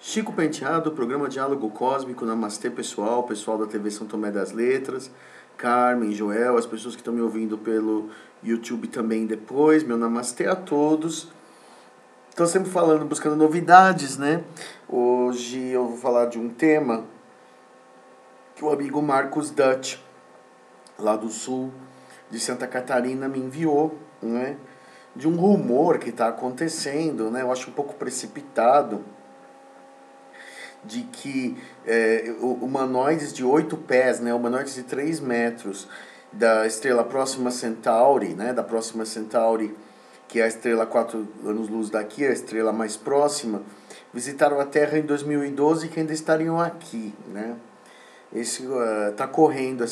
Chico Penteado, programa Diálogo Cósmico, Namastê pessoal, pessoal da TV São Tomé das Letras, Carmen, Joel, as pessoas que estão me ouvindo pelo YouTube também depois, meu Namastê a todos. Estou sempre falando, buscando novidades, né? Hoje eu vou falar de um tema que o amigo Marcos Dutch, lá do sul de Santa Catarina, me enviou, né? De um rumor que está acontecendo, né? Eu acho um pouco precipitado, de que humanoides de 8 pés, né, humanoides de 3 metros da estrela Próxima Centauri, né, da Próxima Centauri, que é a estrela 4 anos-luz daqui, a estrela mais próxima, visitaram a Terra em 2012 e que ainda estariam aqui, né? Tá correndo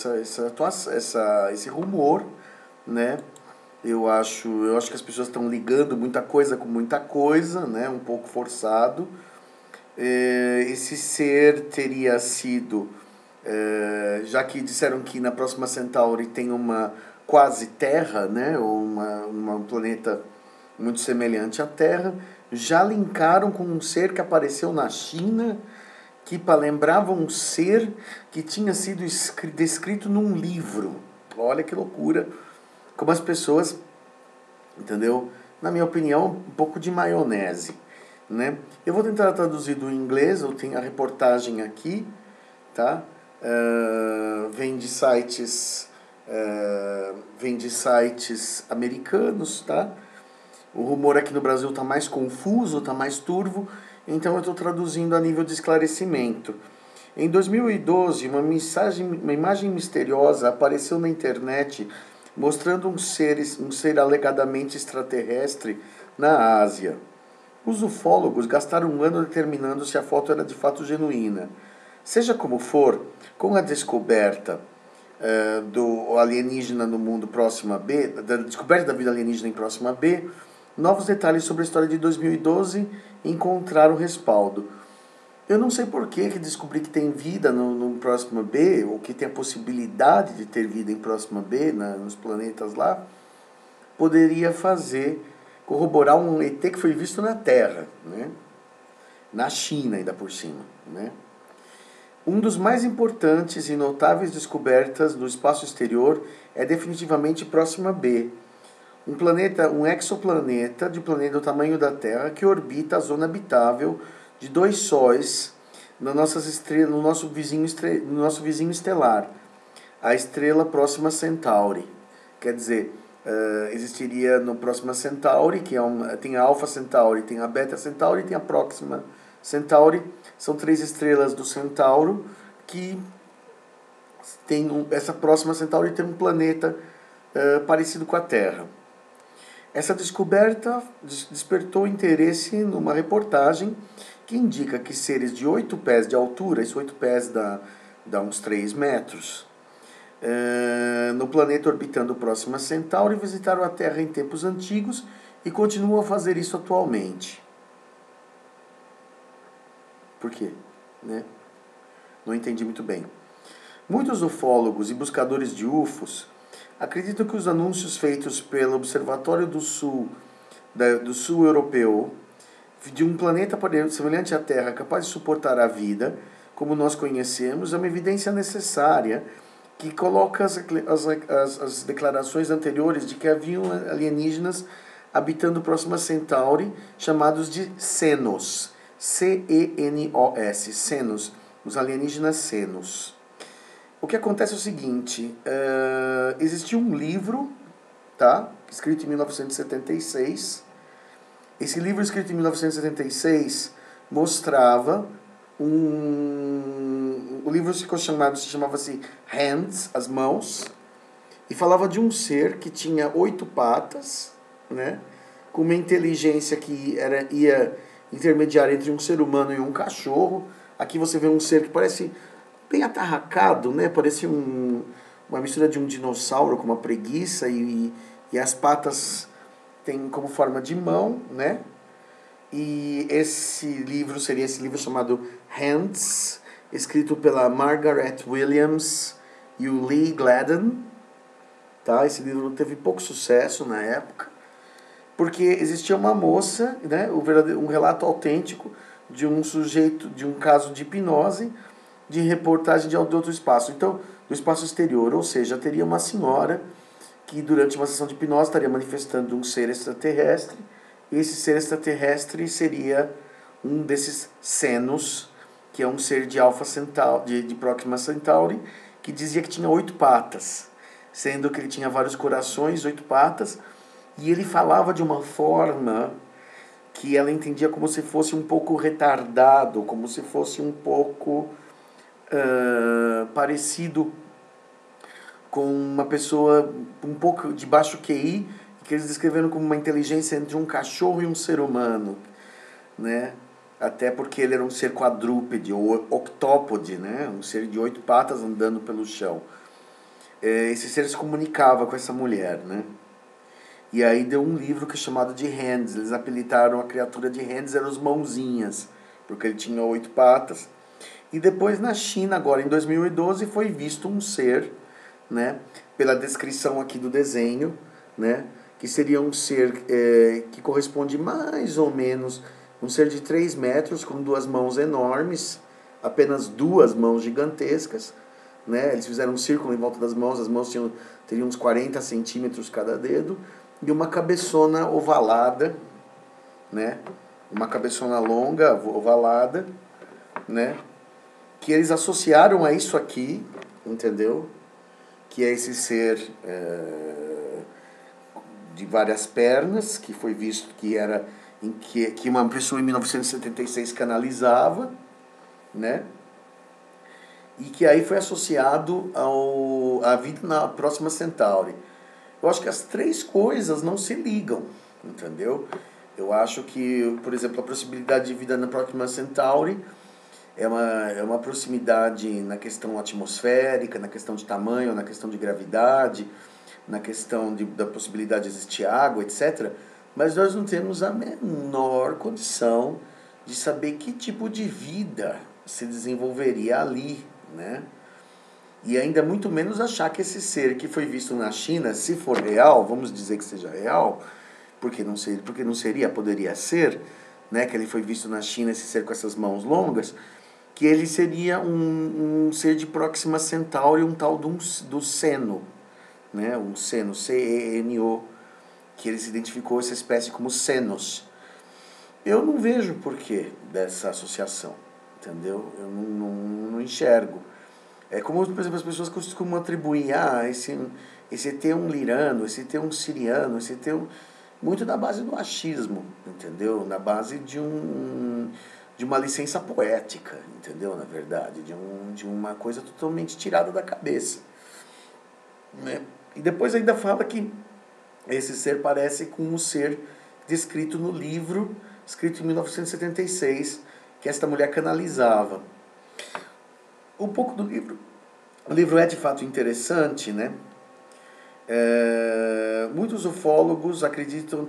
esse rumor, né? Eu acho que as pessoas estão ligando muita coisa com muita coisa, né? Um pouco forçado. Esse ser teria sido, já que disseram que na Próxima Centauri tem uma quase Terra, né, ou um planeta muito semelhante à Terra, já linkaram com um ser que apareceu na China, que lembrava um ser que tinha sido descrito num livro. Olha que loucura, como as pessoas, entendeu? Na minha opinião, um pouco de maionese, né? Eu vou tentar traduzir do inglês, eu tenho a reportagem aqui, tá? Vem de sites americanos, tá? O rumor aqui no Brasil está mais confuso, está mais turvo, então eu estou traduzindo a nível de esclarecimento. Em 2012, uma imagem misteriosa apareceu na internet mostrando um ser alegadamente extraterrestre na Ásia. Os ufólogos gastaram um ano determinando se a foto era de fato genuína. Seja como for, com a descoberta do alienígena no mundo Próxima B, da descoberta da vida alienígena em Próxima B, novos detalhes sobre a história de 2012 encontraram respaldo. Eu não sei por que descobri que tem vida no Próxima B, ou que tem a possibilidade de ter vida em Próxima B, nos planetas lá, poderia corroborar um ET que foi visto na Terra, né? Na China ainda por cima, né? Um dos mais importantes e notáveis descobertas no espaço exterior é definitivamente Próxima B, um exoplaneta de planeta do tamanho da Terra que orbita a zona habitável de 2 sóis no nosso vizinho estelar, a estrela Próxima Centauri. Quer dizer, existiria no Próxima Centauri, que tem a Alpha Centauri, tem a Beta Centauri e tem a Próxima Centauri. São 3 estrelas do Centauro que essa Próxima Centauri tem um planeta parecido com a Terra. Essa descoberta despertou interesse numa reportagem que indica que seres de 8 pés de altura, esses 8 pés dá uns 3 metros, no planeta orbitando Próxima Centauri, visitaram a Terra em tempos antigos e continuam a fazer isso atualmente. Por quê? Né? Não entendi muito bem. Muitos ufólogos e buscadores de UFOs acreditam que os anúncios feitos pelo Observatório do Sul Europeu de um planeta semelhante à Terra capaz de suportar a vida, como nós conhecemos, é uma evidência necessária que coloca as declarações anteriores de que haviam alienígenas habitando Próxima Centauri, chamados de Cenos, C-E-N-O-S, Cenos, os alienígenas Cenos. O que acontece é o seguinte, existiu um livro, tá, escrito em 1976. Esse livro, escrito em 1976, mostrava o livro se chamava-se Hands, as mãos, e falava de um ser que tinha 8 patas, né, com uma inteligência que ia intermediar entre um ser humano e um cachorro. Aqui você vê um ser que parece bem atarracado, né, parece uma mistura de um dinossauro com uma preguiça e as patas tem como forma de mão, né? E esse livro seria esse livro chamado Hands, escrito pela Margaret Williams e o Lee Gladden, tá? Esse livro teve pouco sucesso na época, porque existia uma moça, né? Um relato autêntico de um sujeito, de um caso de hipnose, de reportagem de outro espaço. Então, do espaço exterior, ou seja, teria uma senhora que durante uma sessão de hipnose estaria manifestando um ser extraterrestre, e esse ser extraterrestre seria um desses Senos, que é um ser de Alpha Centauri, de Proxima Centauri, que dizia que tinha 8 patas, sendo que ele tinha vários corações, 8 patas, e ele falava de uma forma que ela entendia como se fosse um pouco retardado, como se fosse um pouco parecido com uma pessoa um pouco de baixo QI, que eles descreveram como uma inteligência entre um cachorro e um ser humano, né? Até porque ele era um ser quadrúpede, ou octópode, né? Um ser de 8 patas andando pelo chão. Esse ser se comunicava com essa mulher, né? E aí deu um livro que é chamado de Hands. Eles apelidaram a criatura de Hands, eram os mãozinhas, porque ele tinha 8 patas. E depois na China, agora em 2012, foi visto um ser, né, pela descrição aqui do desenho, né, que seria um ser que corresponde mais ou menos um ser de 3 metros, com 2 mãos enormes, apenas 2 mãos gigantescas, né, eles fizeram um círculo em volta das mãos, as mãos teriam uns 40 centímetros cada dedo, e uma cabeçona ovalada, né, uma cabeçona longa, ovalada, né, que eles associaram a isso aqui, entendeu? Que é esse ser de várias pernas, que foi visto que era que uma pessoa em 1976 canalizava, né? E que aí foi associado à vida na Próxima Centauri. Eu acho que as 3 coisas não se ligam, entendeu? Eu acho que, por exemplo, a possibilidade de vida na Próxima Centauri é uma proximidade na questão atmosférica, na questão de tamanho, na questão de gravidade, na questão da possibilidade de existir água, etc. Mas nós não temos a menor condição de saber que tipo de vida se desenvolveria ali, né? E ainda muito menos achar que esse ser que foi visto na China, se for real, vamos dizer que seja real, porque não seria, poderia ser, né, que ele foi visto na China, esse ser com essas mãos longas, que ele seria um ser de Próxima Centauri, um tal do Seno, né, um Seno, C-E-N-O, que ele se identificou essa espécie como Senos. Eu não vejo porquê dessa associação, entendeu? Eu não enxergo. É como, por exemplo, as pessoas costumam atribuir, esse ET é um lirano, esse ET é um siriano, esse ET é um... Muito na base do achismo, entendeu? Na base de uma licença poética, entendeu? Na verdade, de uma coisa totalmente tirada da cabeça, né? E depois ainda fala que esse ser parece com um ser descrito no livro, escrito em 1976, que esta mulher canalizava. Um pouco do livro. O livro é de fato interessante, né? Muitos ufólogos acreditam...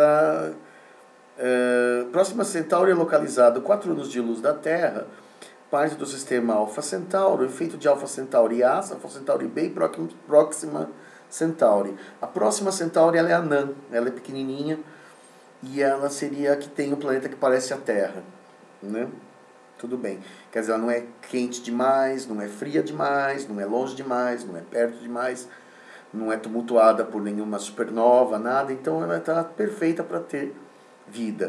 Próxima Centauri é localizado 4 anos de luz da Terra, parte do sistema Alpha Centauri, feito de Alpha Centauri A, Alpha Centauri B e Próxima Centauri. A Próxima Centauri ela é anã, ela é pequenininha, e ela seria a que tem o planeta que parece a Terra, né? Tudo bem. Quer dizer, ela não é quente demais, não é fria demais, não é longe demais, não é perto demais, não é tumultuada por nenhuma supernova, nada. Então ela está perfeita para ter vida.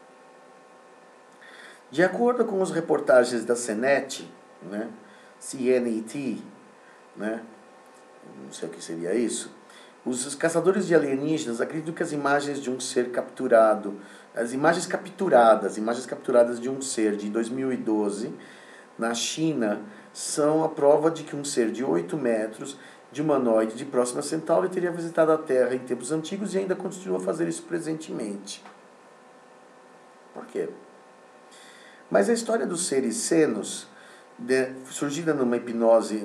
De acordo com as reportagens da CNET, né, CNET, né, não sei o que seria isso, os caçadores de alienígenas acreditam que as imagens de um ser capturado, as imagens capturadas de um ser de 2012 na China são a prova de que um ser de 8 metros, de humanoide de Próxima Centauri, teria visitado a Terra em tempos antigos e ainda continua a fazer isso presentemente. Por quê? Mas a história dos seres senos, surgida numa hipnose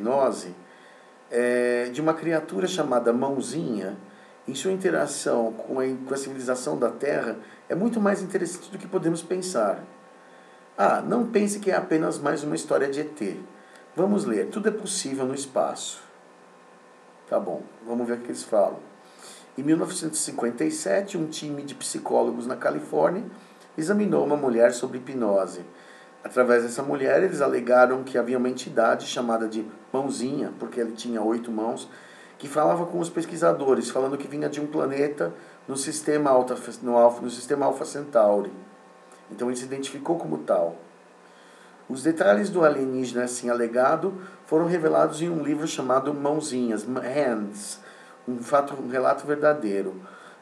de uma criatura chamada Mãozinha, em sua interação com a civilização da Terra, é muito mais interessante do que podemos pensar. Não pense que é apenas mais uma história de ET. Vamos ler. Tudo é possível no espaço. Tá bom, vamos ver o que eles falam. Em 1957, um time de psicólogos na Califórnia examinou uma mulher sob hipnose. Através dessa mulher, eles alegaram que havia uma entidade chamada de Mãozinha, porque ele tinha 8 mãos, que falava com os pesquisadores, falando que vinha de um planeta no sistema Alpha Centauri. Então ele se identificou como tal. Os detalhes do alienígena assim alegado foram revelados em um livro chamado Mãozinhas, Hands, um relato verdadeiro.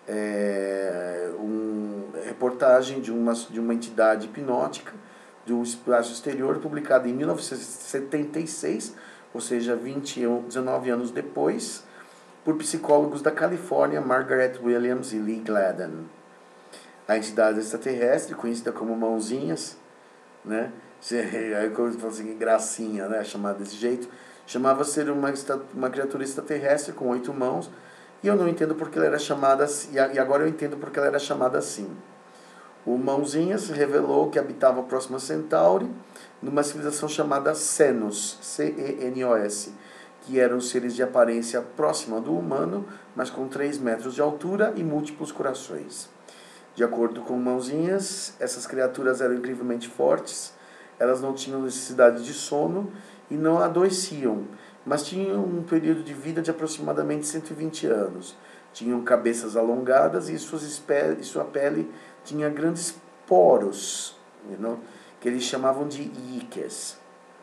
Reportagem de uma entidade hipnótica do espaço exterior, publicada em 1976, ou seja, 19 anos depois, por psicólogos da Califórnia, Margaret Williams e Lee Gladden. A entidade extraterrestre, conhecida como Mãozinhas, né? Aí quando eu falo assim, gracinha, né? Chamada desse jeito, chamava ser uma criatura extraterrestre com 8 mãos, e eu não entendo porque ela era chamada assim, e agora eu entendo porque ela era chamada assim. O Mãozinhas revelou que habitava próximo a Centauri, numa civilização chamada Cenos, C-E-N-O-S, que eram seres de aparência próxima do humano, mas com 3 metros de altura e múltiplos corações. De acordo com Mãozinhas, essas criaturas eram incrivelmente fortes, elas não tinham necessidade de sono e não adoeciam, mas tinham um período de vida de aproximadamente 120 anos. Tinham cabeças alongadas e sua pele tinha grandes poros, que eles chamavam de íqueas.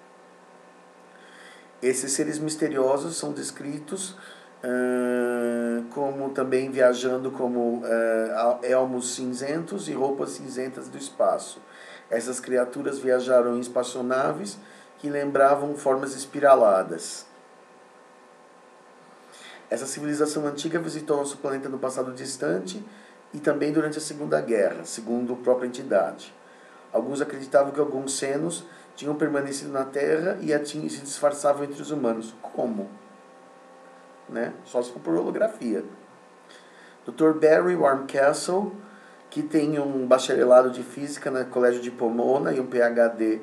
Esses seres misteriosos são descritos como também viajando como elmos cinzentos e roupas cinzentas do espaço. Essas criaturas viajaram em espaçonaves que lembravam formas espiraladas. Essa civilização antiga visitou nosso planeta no passado distante e também durante a Segunda Guerra, segundo a própria entidade. Alguns acreditavam que alguns senos tinham permanecido na Terra e se disfarçavam entre os humanos. Como? Né? Só se for por holografia. Dr. Barry Warmcastle, que tem um bacharelado de Física no Colégio de Pomona e um PhD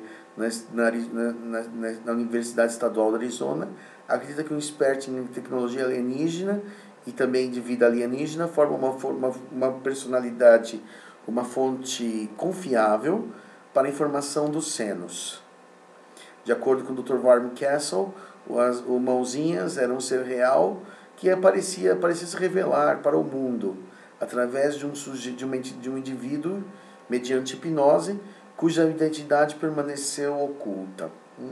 na Universidade Estadual do Arizona, acredita que um expert em tecnologia alienígena e também de vida alienígena forma uma personalidade, uma fonte confiável para a informação dos senos. De acordo com o Dr. Warmcastle, o Mãozinhas era um ser real que parecia se revelar para o mundo através de um indivíduo mediante hipnose cuja identidade permaneceu oculta.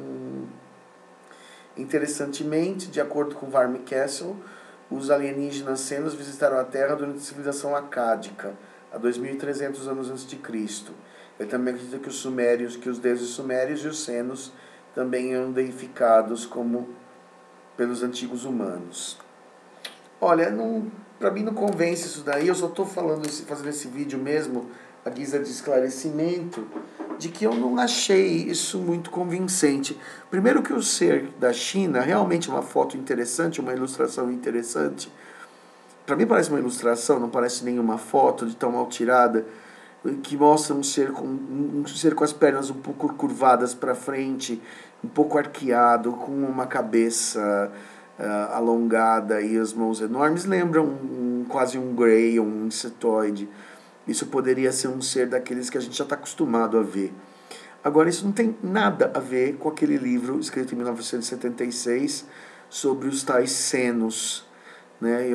Interessantemente, de acordo com Warmcastle, os alienígenas senos visitaram a Terra durante a civilização acádica, há 2.300 anos antes de Cristo. Ele também acredita que os deuses sumérios e os senos também eram deificados pelos antigos humanos. Olha, para mim não convence isso daí, eu só estou fazendo esse vídeo mesmo, a guisa de esclarecimento, de que eu não achei isso muito convincente. Primeiro que o ser da China realmente é uma foto interessante, uma ilustração interessante. Para mim parece uma ilustração, não parece nenhuma foto de tão mal tirada, que mostra um ser com as pernas um pouco curvadas para frente, um pouco arqueado, com uma cabeça alongada e as mãos enormes. Lembram quase um Grey, um insetoide. Isso poderia ser um ser daqueles que a gente já está acostumado a ver. Agora, isso não tem nada a ver com aquele livro escrito em 1976 sobre os tais senos. Né?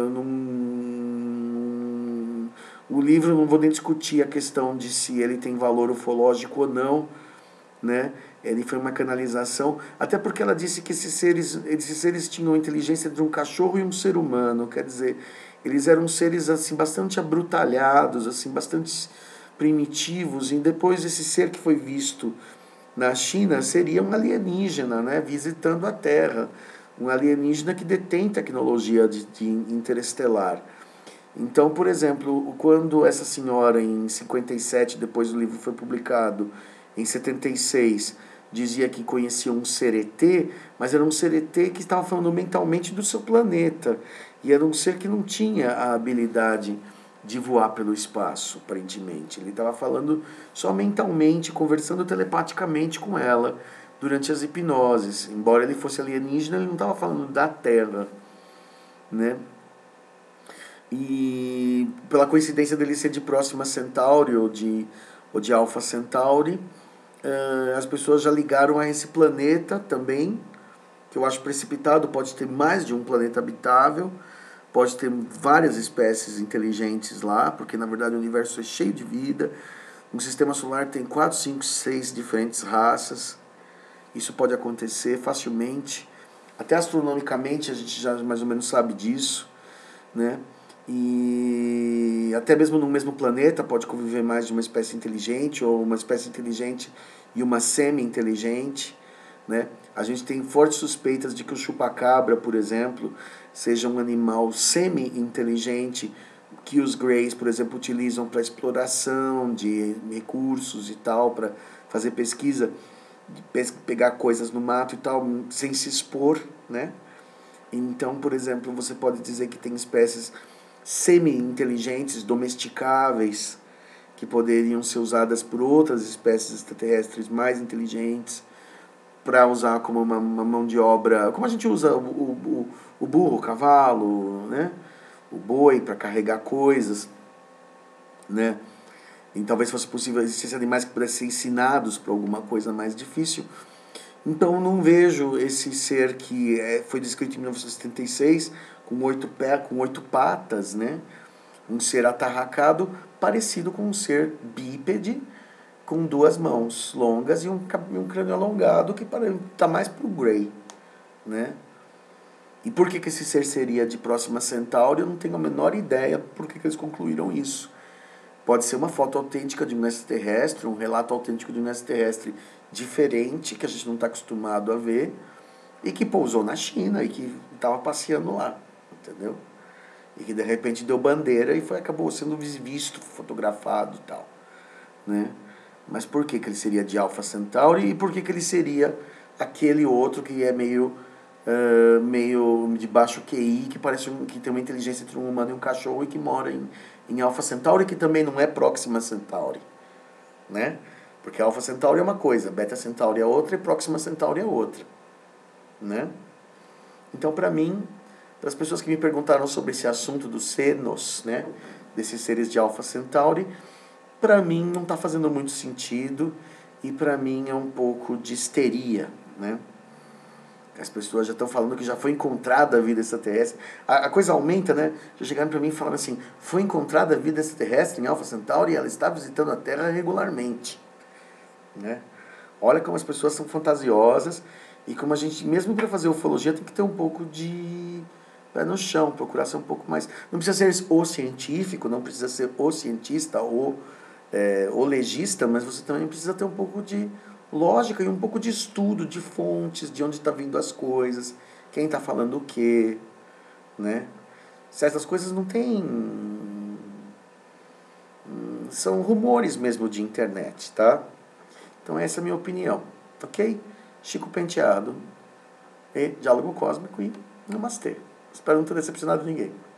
O livro, não vou nem discutir a questão de se ele tem valor ufológico ou não, né? Ele foi uma canalização, até porque ela disse que esses seres tinham a inteligência de um cachorro e um ser humano, quer dizer, eles eram seres assim bastante abrutalhados, assim bastante primitivos, e depois esse ser que foi visto na China seria um alienígena, né, visitando a Terra, um alienígena que detém tecnologia de interestelar. Então, por exemplo, quando essa senhora em 57, depois do livro foi publicado, em 76, dizia que conhecia um ser ET, mas era um ser ET que estava falando mentalmente do seu planeta. E era um ser que não tinha a habilidade de voar pelo espaço, aparentemente. Ele estava falando só mentalmente, conversando telepaticamente com ela durante as hipnoses. Embora ele fosse alienígena, ele não estava falando da Terra, né? E pela coincidência dele ser de Próxima Centauri, ou ou de Alpha Centauri. As pessoas já ligaram a esse planeta também, que eu acho precipitado, pode ter mais de um planeta habitável, pode ter várias espécies inteligentes lá, porque na verdade o universo é cheio de vida. No sistema solar tem 4, 5, 6 diferentes raças. Isso pode acontecer facilmente. Até astronomicamente a gente já mais ou menos sabe disso, né? E até mesmo no mesmo planeta pode conviver mais de uma espécie inteligente, ou uma espécie inteligente e uma semi-inteligente, né? A gente tem fortes suspeitas de que o chupacabra, por exemplo, seja um animal semi-inteligente que os Greys, por exemplo, utilizam para exploração de recursos e tal, para fazer pesquisa, pegar coisas no mato e tal, sem se expor, né? Então, por exemplo, você pode dizer que tem espécies semi-inteligentes, domesticáveis, que poderiam ser usadas por outras espécies extraterrestres mais inteligentes para usar como uma mão de obra, como a gente usa o burro, o cavalo, né? O boi para carregar coisas, né? E talvez fosse possível existir animais que pudessem ser ensinados para alguma coisa mais difícil. Então eu não vejo esse ser que foi descrito em 1976 com 8 patas, né? Um ser atarracado parecido com um ser bípede com 2 mãos longas e um crânio alongado que está mais para o Grey, né? E por que esse ser seria de Próxima Centauri? Eu não tenho a menor ideia por que eles concluíram isso. Pode ser uma foto autêntica de um extraterrestre, um relato autêntico de um extraterrestre diferente, que a gente não está acostumado a ver, e que pousou na China e que estava passeando lá, entendeu? E que de repente deu bandeira e acabou sendo visto, fotografado e tal, né? Mas por que ele seria de Alpha Centauri e por que ele seria aquele outro que é meio de baixo QI, que parece que tem uma inteligência entre um humano e um cachorro e que mora em Alpha Centauri, que também não é Próxima Centauri, né? Porque Alpha Centauri é uma coisa, Beta Centauri é outra e Próxima Centauri é outra, né? Então, para mim, para as pessoas que me perguntaram sobre esse assunto dos senos, né, desses seres de Alpha Centauri, para mim não está fazendo muito sentido e para mim é um pouco de histeria, né? As pessoas já estão falando que já foi encontrada a vida extraterrestre. A coisa aumenta, né? Já chegaram para mim e falaram assim, foi encontrada a vida extraterrestre em Alpha Centauri e ela está visitando a Terra regularmente, né? Olha como as pessoas são fantasiosas e como a gente, mesmo para fazer ufologia, tem que ter um pouco de pé no chão, procurar ser um pouco mais... Não precisa ser o científico, não precisa ser o cientista ou o legista, mas você também precisa ter um pouco de lógica e um pouco de estudo, de fontes, de onde está vindo as coisas, quem está falando o quê, né? Certas coisas não tem... São rumores mesmo de internet, tá? Então essa é a minha opinião, ok? Chico Penteado e Diálogo Cósmico e Namastê. Espero não ter decepcionado ninguém.